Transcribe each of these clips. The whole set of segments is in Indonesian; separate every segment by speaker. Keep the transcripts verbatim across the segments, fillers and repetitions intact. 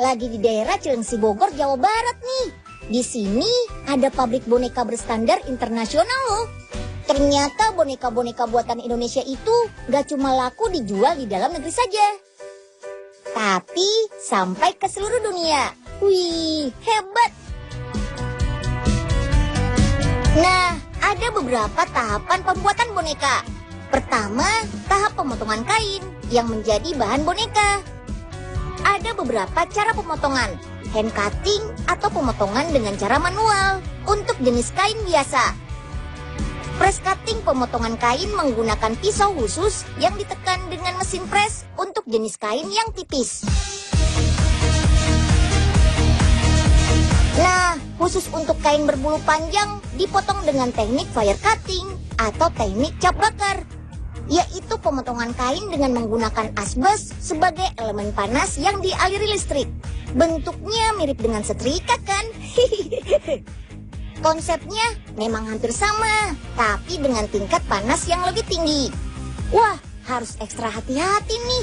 Speaker 1: lagi di daerah Cilengsi Bogor, Jawa Barat nih. Di sini ada pabrik boneka berstandar internasional loh. Ternyata boneka-boneka buatan Indonesia itu gak cuma laku dijual di dalam negeri saja, tapi sampai ke seluruh dunia. Wih, hebat! Nah, ada beberapa tahapan pembuatan boneka. Pertama, tahap pemotongan kain yang menjadi bahan boneka. Ada beberapa cara pemotongan, hand cutting atau pemotongan dengan cara manual untuk jenis kain biasa. Press cutting pemotongan kain menggunakan pisau khusus yang ditekan dengan mesin press untuk jenis kain yang tipis. Nah, khusus untuk kain berbulu panjang dipotong dengan teknik fire cutting atau teknik cap bakar, yaitu pemotongan kain dengan menggunakan asbes sebagai elemen panas yang dialiri listrik. Bentuknya mirip dengan setrika kan? Konsepnya memang hampir sama, tapi dengan tingkat panas yang lebih tinggi. Wah, harus ekstra hati-hati nih.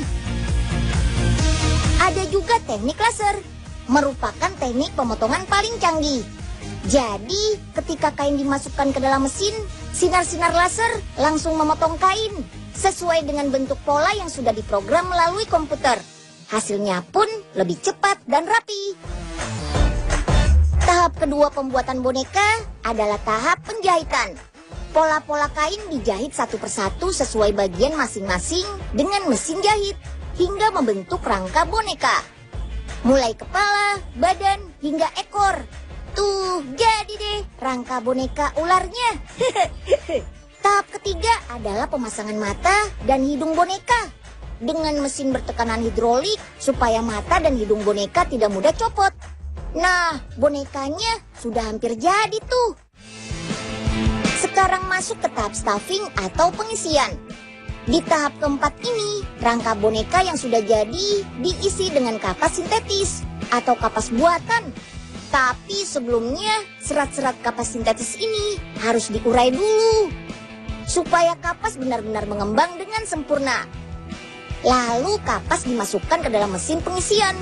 Speaker 1: Ada juga teknik laser, merupakan teknik pemotongan paling canggih. Jadi, ketika kain dimasukkan ke dalam mesin, sinar-sinar laser langsung memotong kain sesuai dengan bentuk pola yang sudah diprogram melalui komputer. Hasilnya pun lebih cepat dan rapi. Tahap kedua pembuatan boneka adalah tahap penjahitan. Pola-pola kain dijahit satu persatu sesuai bagian masing-masing dengan mesin jahit hingga membentuk rangka boneka. Mulai kepala, badan, hingga ekor. Tuh, jadi deh rangka boneka ularnya. Tahap ketiga adalah pemasangan mata dan hidung boneka dengan mesin bertekanan hidrolik supaya mata dan hidung boneka tidak mudah copot. Nah, bonekanya sudah hampir jadi tuh. Sekarang masuk ke tahap stuffing atau pengisian. Di tahap keempat ini, rangka boneka yang sudah jadi diisi dengan kapas sintetis atau kapas buatan. Tapi sebelumnya, serat-serat kapas sintetis ini harus diurai dulu supaya kapas benar-benar mengembang dengan sempurna. Lalu kapas dimasukkan ke dalam mesin pengisian.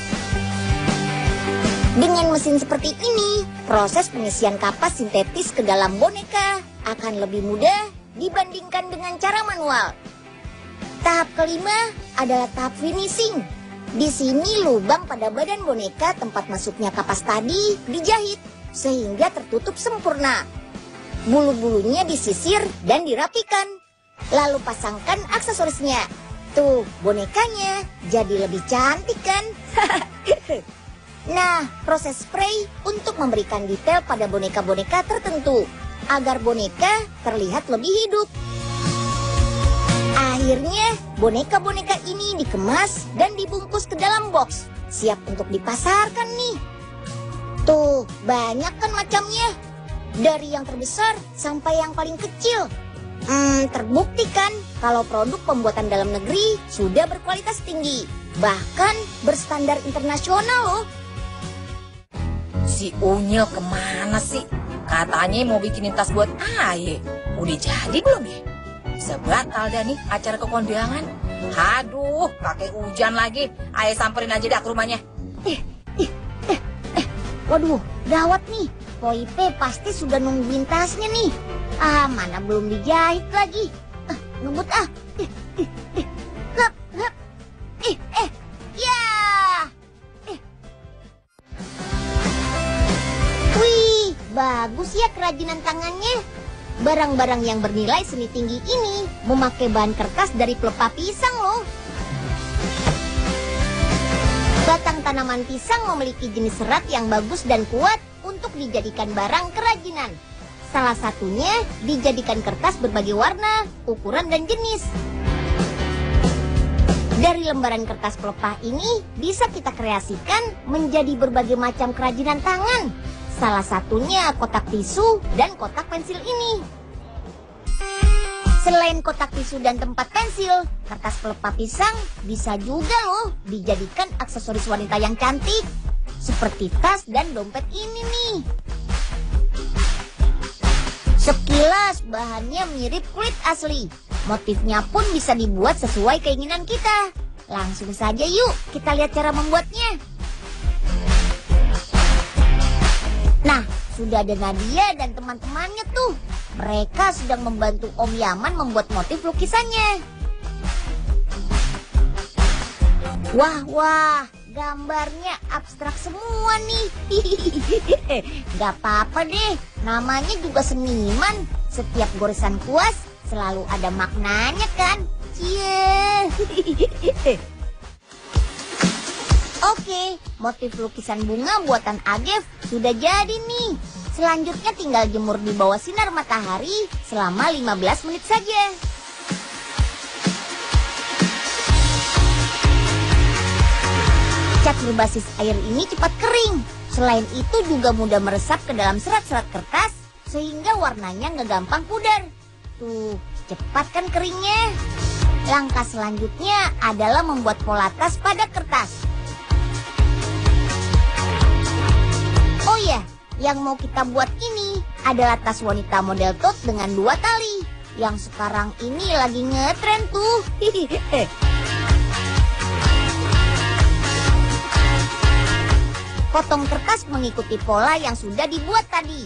Speaker 1: Dengan mesin seperti ini, proses pengisian kapas sintetis ke dalam boneka akan lebih mudah dibandingkan dengan cara manual. Tahap kelima adalah tahap finishing. Di sini lubang pada badan boneka tempat masuknya kapas tadi dijahit sehingga tertutup sempurna. Bulu-bulunya disisir dan dirapikan. Lalu pasangkan aksesorisnya. Tuh, bonekanya jadi lebih cantik kan? Nah, proses spray untuk memberikan detail pada boneka-boneka tertentu agar boneka terlihat lebih hidup. Akhirnya, boneka-boneka ini dikemas dan dibungkus ke dalam box, siap untuk dipasarkan nih. Tuh, banyak kan macamnya. Dari yang terbesar sampai yang paling kecil. Hmm, terbukti kan kalau produk pembuatan dalam negeri sudah berkualitas tinggi, bahkan berstandar internasional loh.
Speaker 2: Si Unyil kemana sih? Katanya mau bikinin tas buat Aye. Udah jadi belum ya? Bisa batal dah nih acara kekondangan. Aduh, pakai hujan lagi. Aye samperin aja dah ke rumahnya.
Speaker 1: Eh, eh, eh, eh. Waduh, gawat nih. Poipe pasti sudah nungguin tasnya nih. Ah, mana belum dijahit lagi. Ah, ngebut ah. Eh, eh, eh. Hup, hup. Eh, eh. Ya. Wih, bagus ya kerajinan tangannya. Barang-barang yang bernilai seni tinggi ini memakai bahan kertas dari pelepah pisang loh. Batang tanaman pisang memiliki jenis serat yang bagus dan kuat untuk dijadikan barang kerajinan. Salah satunya dijadikan kertas berbagai warna, ukuran, dan jenis. Dari lembaran kertas pelepah ini bisa kita kreasikan menjadi berbagai macam kerajinan tangan. Salah satunya kotak tisu dan kotak pensil ini. Selain kotak tisu dan tempat pensil, kertas pelepah pisang bisa juga loh dijadikan aksesoris wanita yang cantik. Seperti tas dan dompet ini nih. Sekilas bahannya mirip kulit asli. Motifnya pun bisa dibuat sesuai keinginan kita. Langsung saja yuk kita lihat cara membuatnya. sudah ada Nadia dan teman-temannya tuh. Mereka sedang membantu Om Yaman membuat motif lukisannya. Wah, wah, gambarnya abstrak semua nih. Gak apa-apa deh, namanya juga seniman. Setiap goresan kuas selalu ada maknanya kan? Cie. Oke, motif lukisan bunga buatan Agef sudah jadi nih. Selanjutnya tinggal jemur di bawah sinar matahari selama lima belas menit saja. Cat berbasis air ini cepat kering. Selain itu juga mudah meresap ke dalam serat-serat kertas sehingga warnanya nggak gampang pudar. Tuh, cepat kan keringnya? Langkah selanjutnya adalah membuat pola tas pada kertas. Oh ya, yang mau kita buat ini adalah tas wanita model tote dengan dua tali. Yang sekarang ini lagi ngetren tuh. Potong kertas mengikuti pola yang sudah dibuat tadi.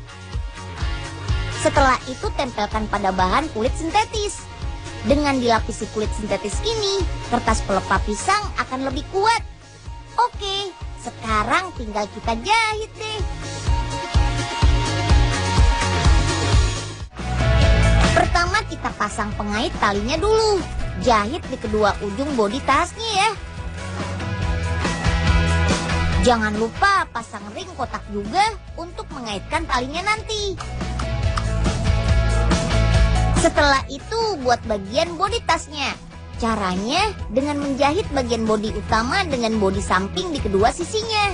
Speaker 1: Setelah itu tempelkan pada bahan kulit sintetis. Dengan dilapisi kulit sintetis ini, kertas pelepah pisang akan lebih kuat. Oke, sekarang tinggal kita jahit deh. Pertama kita pasang pengait talinya dulu. Jahit di kedua ujung bodi tasnya ya. Jangan lupa pasang ring kotak juga untuk mengaitkan talinya nanti. Setelah itu buat bagian bodi tasnya. Caranya dengan menjahit bagian bodi utama dengan bodi samping di kedua sisinya.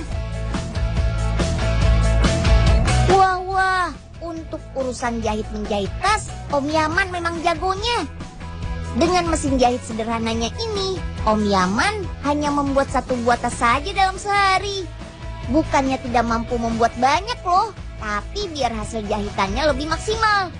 Speaker 1: Wah wah, untuk urusan jahit menjahit tas, Om Yaman memang jagonya. Dengan mesin jahit sederhananya ini, Om Yaman hanya membuat satu buah tas saja dalam sehari. Bukannya tidak mampu membuat banyak loh, tapi biar hasil jahitannya lebih maksimal.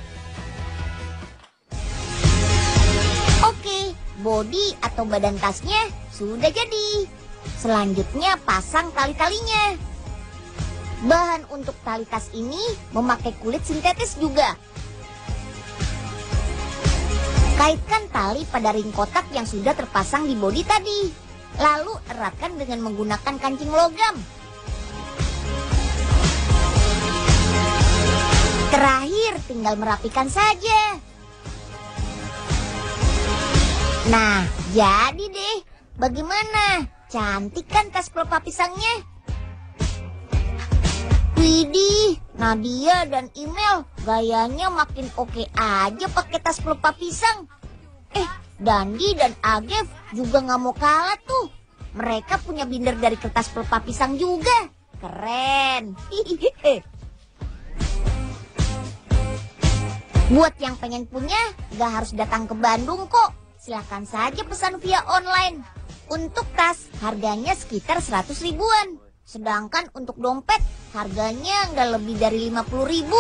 Speaker 1: Oke, bodi atau badan tasnya sudah jadi. Selanjutnya pasang tali-talinya. Bahan untuk tali tas ini memakai kulit sintetis juga. Kaitkan tali pada ring kotak yang sudah terpasang di bodi tadi. Lalu eratkan dengan menggunakan kancing logam. Terakhir tinggal merapikan saja. Nah, jadi deh. Bagaimana? Cantik kan tas pelepah pisangnya? Widih, Nadia dan Imel gayanya makin oke aja pakai tas pelepah pisang. Eh, Dandi dan Agef juga nggak mau kalah tuh. Mereka punya binder dari kertas pelepah pisang juga. Keren. Buat yang pengen punya, nggak harus datang ke Bandung kok. Silahkan saja pesan via online. Untuk tas, harganya sekitar seratus ribuan. Sedangkan untuk dompet, harganya nggak lebih dari lima puluh ribu.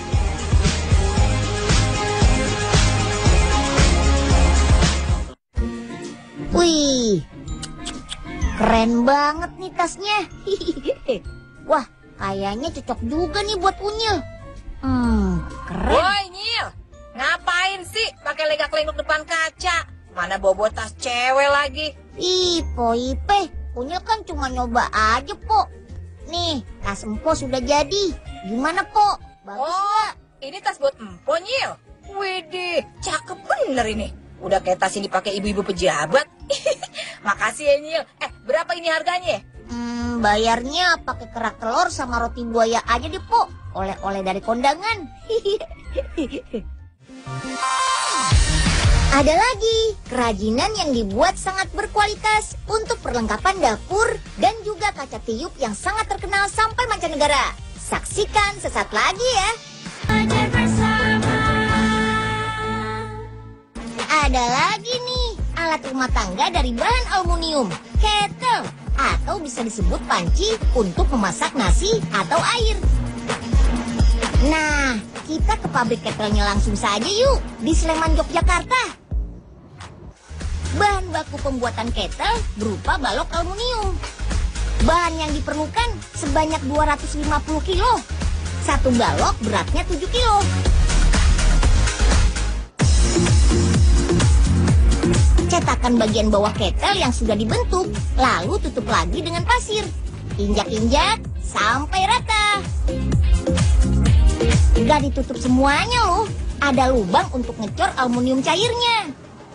Speaker 1: Wih, keren banget nih tasnya. Wah, kayaknya cocok juga nih buat Unyil. Hmm, keren.
Speaker 2: Woi, Nyil, ngapain sih pakai legak-legok depan kaca? Mana bobo tas cewek lagi?
Speaker 1: Ih, Po Ipe, Unyil kan cuma nyoba aja, Po. Nih, tas Empo sudah jadi. Gimana, Po? Bagus
Speaker 2: oh,
Speaker 1: nggak?
Speaker 2: Ini tas buat Empo, Nyil. Widih, cakep bener ini. Udah kayak tas yang dipakai ibu-ibu pejabat. Makasih ya, Nyil. Eh, berapa ini harganya?
Speaker 1: Hmm, bayarnya pakai kerak telur sama roti buaya aja deh, Po. Oleh-oleh dari kondangan. Ada lagi kerajinan yang dibuat sangat berkualitas untuk perlengkapan dapur dan juga kaca tiup yang sangat terkenal sampai mancanegara. Saksikan sesaat lagi ya. Ada lagi nih alat rumah tangga dari bahan aluminium, kettle atau bisa disebut panci untuk memasak nasi atau air. Nah, kita ke pabrik kettlenya langsung saja yuk di Sleman, Yogyakarta. Bahan baku pembuatan kettle berupa balok aluminium. Bahan yang diperlukan sebanyak dua ratus lima puluh kilo. Satu balok beratnya tujuh kilo. Cetakan bagian bawah ketel yang sudah dibentuk, lalu tutup lagi dengan pasir. Injak-injak sampai rata. Gak ditutup semuanya loh. Ada lubang untuk ngecor aluminium cairnya.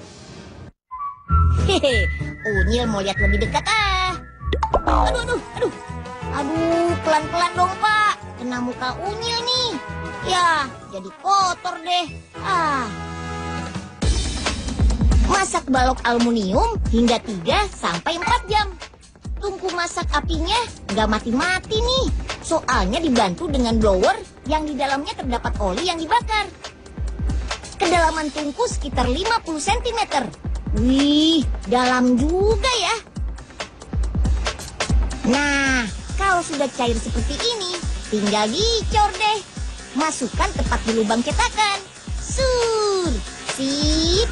Speaker 1: Hehe, Unyil mau lihat lebih dekat ah. Aduh, aduh, aduh. Aduh, pelan-pelan dong Pak. Kena muka Unyil nih. Ya, jadi kotor deh. Ah. Masak balok aluminium hingga tiga sampai empat jam. Tungku masak apinya nggak mati-mati nih. Soalnya dibantu dengan blower yang di dalamnya terdapat oli yang dibakar. Kedalaman tungku sekitar lima puluh sentimeter. Wih, dalam juga ya. Nah, kalau sudah cair seperti ini, tinggal dicor deh. Masukkan tepat di lubang cetakan. Sur, sip.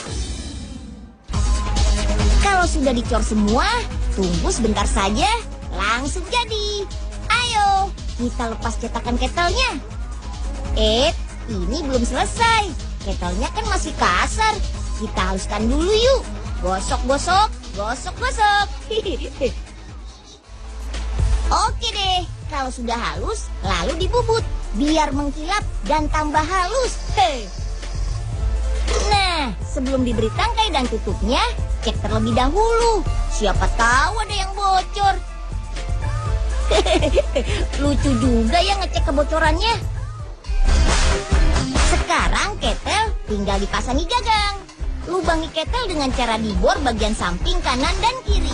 Speaker 1: Kalau sudah dicor semua, tunggu sebentar saja, langsung jadi. Ayo, kita lepas cetakan ketelnya. Eh, ini belum selesai. Ketelnya kan masih kasar. Kita haluskan dulu yuk. Gosok-gosok, gosok-gosok. Oke deh, kalau sudah halus, lalu dibubut. Biar mengkilap dan tambah halus. Hei. Nah, sebelum diberi tangkai dan tutupnya, cek terlebih dahulu. Siapa tahu ada yang bocor. Lucu juga ya ngecek kebocorannya. Sekarang ketel tinggal dipasangi gagang. Lubangi ketel dengan cara dibor bagian samping kanan dan kiri.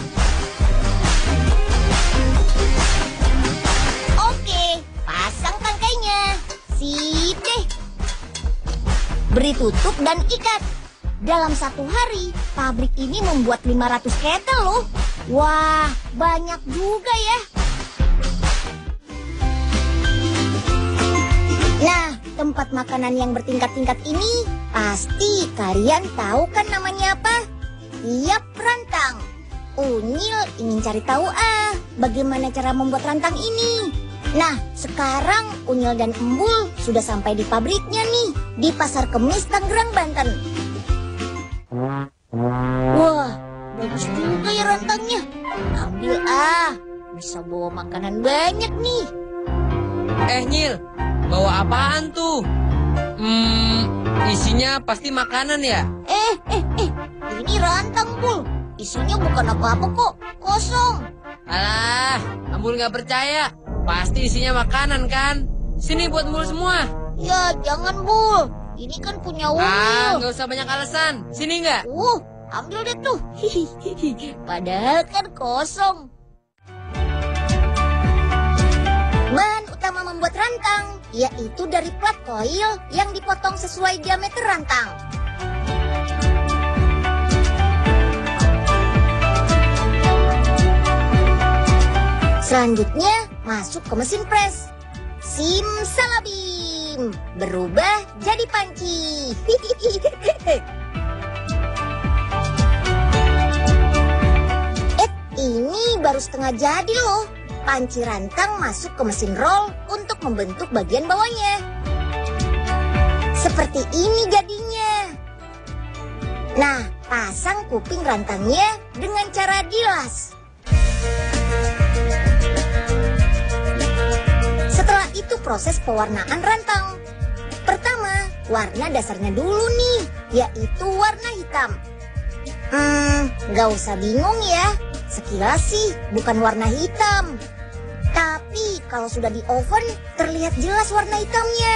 Speaker 1: Oke, pasang tangkainya. Sip deh. Beri tutup dan ikat. Dalam satu hari, pabrik ini membuat lima ratus ketel loh. Wah, banyak juga ya. Nah, tempat makanan yang bertingkat-tingkat ini, pasti kalian tahu kan namanya apa? Yap, rantang. Unyil ingin cari tahu ah, bagaimana cara membuat rantang ini. Nah, sekarang Unyil dan Embul sudah sampai di pabriknya nih, di Pasar Kemis, Tangerang, Banten. Wah, bagus juga ya rantangnya. Ambil ah, bisa bawa makanan banyak nih.
Speaker 3: Eh Nyil, bawa apaan tuh? Hmm, isinya pasti makanan ya?
Speaker 1: Eh, eh, eh, ini rantang, Bul. Isinya bukan apa-apa kok, kosong.
Speaker 3: Alah, Ambul nggak percaya. Pasti isinya makanan kan? Sini buat Ambul semua.
Speaker 1: Ya, jangan, Bul. Ini kan punya Unyil.
Speaker 3: Ah, nggak usah banyak alasan. Sini nggak?
Speaker 1: Uh, ambil deh tuh. Padahal kan kosong. Bahan utama membuat rantang yaitu dari plat koil yang dipotong sesuai diameter rantang. Selanjutnya masuk ke mesin pres. Simsalabim, berubah jadi panci. Eh, ini baru setengah jadi loh. Panci rantang masuk ke mesin roll untuk membentuk bagian bawahnya. Seperti ini jadinya. Nah, pasang kuping rantangnya dengan cara dilas. Setelah itu proses pewarnaan rantang. Pertama, warna dasarnya dulu nih, yaitu warna hitam. Hmm, nggak usah bingung ya. Sekilas sih bukan warna hitam. Tapi kalau sudah di oven terlihat jelas warna hitamnya.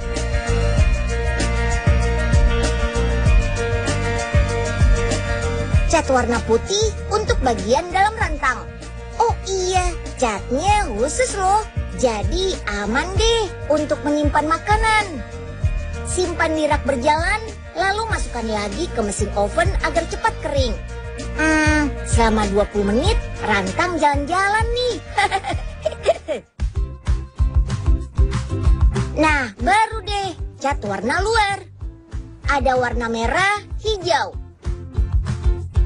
Speaker 1: Cat warna putih untuk bagian dalam rantang. Oh iya, catnya khusus loh. Jadi aman deh untuk menyimpan makanan. Simpan di rak berjalan, lalu masukkan lagi ke mesin oven agar cepat kering. Hmm, selama dua puluh menit rantang jalan-jalan nih. Nah, baru deh cat warna luar. Ada warna merah, hijau.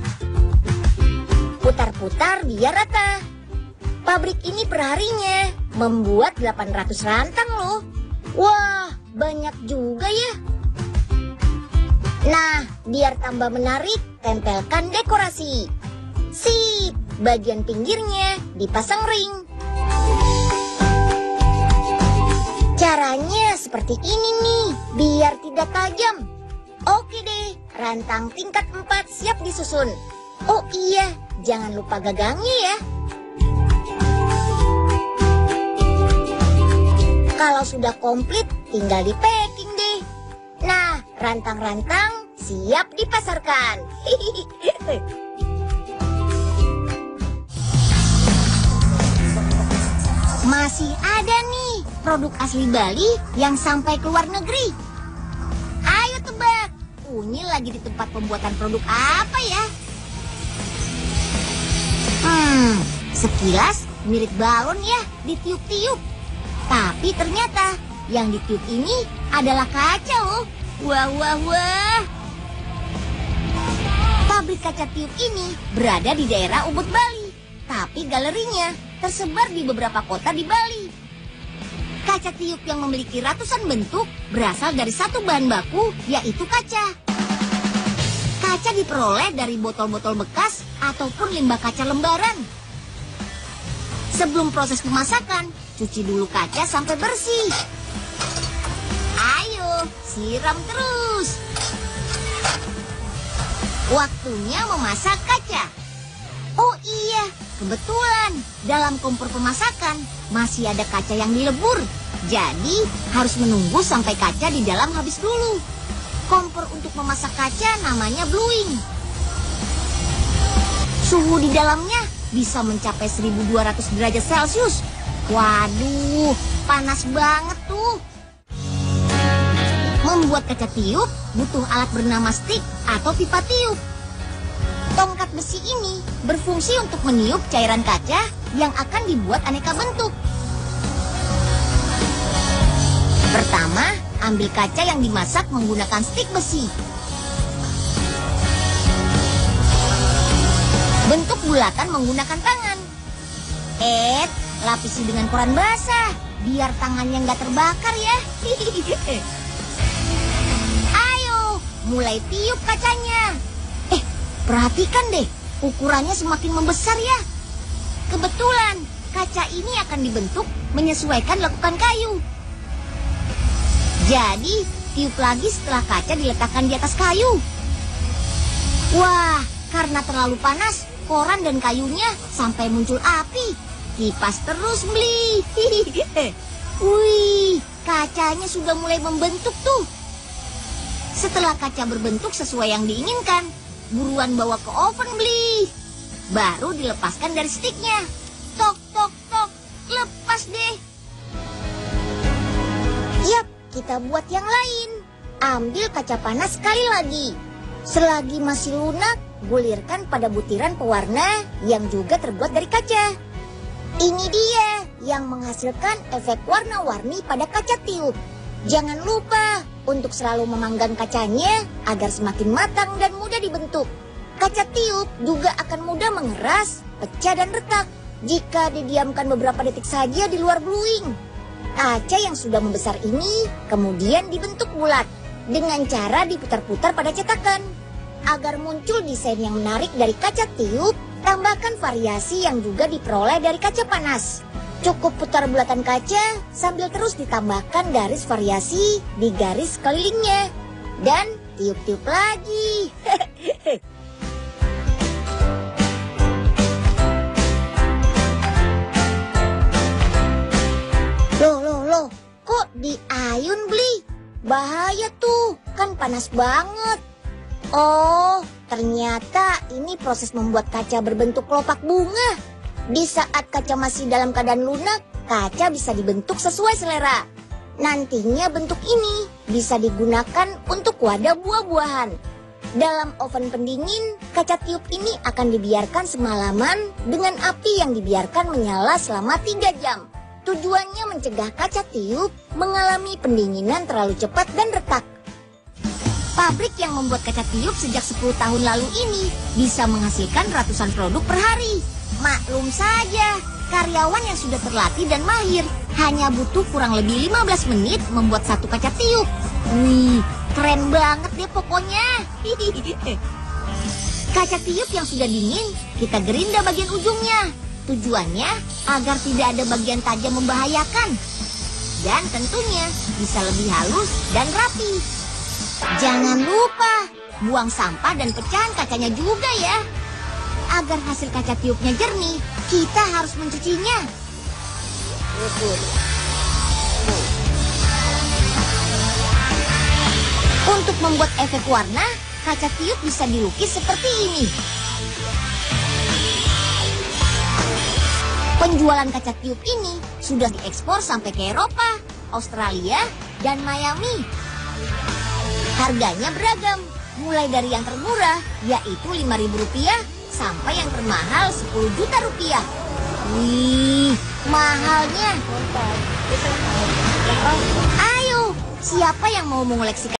Speaker 1: Putar-putar biar rata. Pabrik ini perharinya membuat delapan ratus rantang loh. Wah, banyak juga ya. Nah, biar tambah menarik, tempelkan dekorasi. Sip, bagian pinggirnya dipasang ring. Caranya seperti ini nih, biar tidak tajam. Oke deh, rantang tingkat empat siap disusun. Oh iya, jangan lupa gagangnya ya. Kalau sudah komplit, tinggal di packing deh. Nah, rantang-rantang siap dipasarkan. Masih ada nih produk asli Bali yang sampai ke luar negeri. Ayo tebak, Unyil lagi di tempat pembuatan produk apa ya? Hmm, sekilas mirip balon ya, ditiup-tiup. Tapi ternyata yang ditiup ini adalah kaca loh. Wah, wah, wah. Pabrik kaca tiup ini berada di daerah Ubud, Bali. Tapi galerinya tersebar di beberapa kota di Bali. Kaca tiup yang memiliki ratusan bentuk berasal dari satu bahan baku, yaitu kaca. Kaca diperoleh dari botol-botol bekas ataupun limbah kaca lembaran. Sebelum proses pemasakan, cuci dulu kaca sampai bersih. Ayo, siram terus. Waktunya memasak kaca. Oh iya, kebetulan dalam kompor pemasakan masih ada kaca yang dilebur. Jadi harus menunggu sampai kaca di dalam habis dulu. Kompor untuk memasak kaca namanya bluing. Suhu di dalamnya bisa mencapai seribu dua ratus derajat Celcius. Waduh, panas banget tuh. Membuat kaca tiup butuh alat bernama stick atau pipa tiup. Tongkat besi ini berfungsi untuk meniup cairan kaca yang akan dibuat aneka bentuk. Pertama, ambil kaca yang dimasak menggunakan stik besi. Bentuk bulatan menggunakan tangan. Eh, lapisi dengan koran basah, biar tangannya nggak terbakar ya. Ayo, mulai tiup kacanya. Eh, perhatikan deh, ukurannya semakin membesar ya. Kebetulan, kaca ini akan dibentuk menyesuaikan lekukan kayu. Jadi, tiup lagi setelah kaca diletakkan di atas kayu. Wah, karena terlalu panas, koran dan kayunya sampai muncul api. Kipas terus, Bli. Wih, kacanya sudah mulai membentuk tuh. Setelah kaca berbentuk sesuai yang diinginkan, buruan bawa ke oven, Bli. Baru dilepaskan dari stiknya. Tok, tok, tok, lepas deh. Yap, kita buat yang lain. Ambil kaca panas sekali lagi. Selagi masih lunak, gulirkan pada butiran pewarna yang juga terbuat dari kaca. Ini dia yang menghasilkan efek warna-warni pada kaca tiup. Jangan lupa untuk selalu memanggang kacanya agar semakin matang dan mudah dibentuk. Kaca tiup juga akan mudah mengeras, pecah dan retak jika didiamkan beberapa detik saja di luar bluing. Kaca yang sudah membesar ini kemudian dibentuk bulat dengan cara diputar-putar pada cetakan. Agar muncul desain yang menarik dari kaca tiup, tambahkan variasi yang juga diperoleh dari kaca panas. Cukup putar bulatan kaca sambil terus ditambahkan garis variasi di garis kelilingnya. Dan tiup-tiup lagi. Loh, loh, loh, kok diayun, Bli? Bahaya tuh, kan panas banget. Oh, ternyata ini proses membuat kaca berbentuk kelopak bunga. Di saat kaca masih dalam keadaan lunak, kaca bisa dibentuk sesuai selera. Nantinya bentuk ini bisa digunakan untuk wadah buah-buahan. Dalam oven pendingin, kaca tiup ini akan dibiarkan semalaman dengan api yang dibiarkan menyala selama tiga jam. Tujuannya mencegah kaca tiup mengalami pendinginan terlalu cepat dan retak. Pabrik yang membuat kaca tiup sejak sepuluh tahun lalu ini bisa menghasilkan ratusan produk per hari. Maklum saja, Karyawan yang sudah terlatih dan mahir hanya butuh kurang lebih lima belas menit membuat satu kaca tiup. Wih, keren banget deh pokoknya. Kaca tiup yang sudah dingin, kita gerinda bagian ujungnya. Tujuannya agar tidak ada bagian tajam membahayakan. Dan tentunya bisa lebih halus dan rapi. Jangan lupa buang sampah dan pecahan kacanya juga ya. Agar hasil kaca tiupnya jernih, kita harus mencucinya. Untuk membuat efek warna, kaca tiup bisa dilukis seperti ini. Penjualan kaca tiup ini sudah diekspor sampai ke Eropa, Australia, dan Miami. Harganya beragam, mulai dari yang termurah yaitu lima ribu rupiah sampai yang termahal sepuluh juta rupiah. Wih, mahalnya. Ayo, siapa yang mau mengoleksi